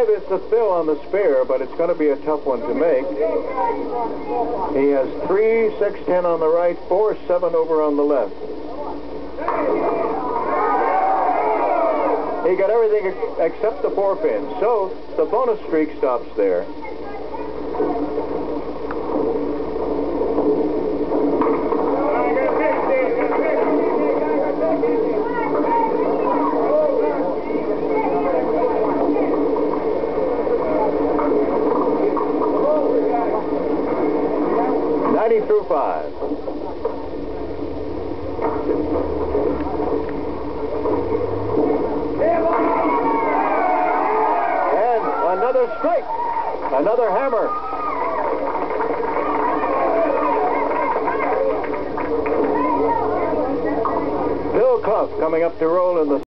5 is the fill on the spare, but it's going to be a tough one to make. He has 3 6-10 on the right, 4 7 over on the left. He got everything except the 4 pins, so the bonus streak stops there. Through 5. And another strike. Another hammer. Bill Clough coming up to roll in the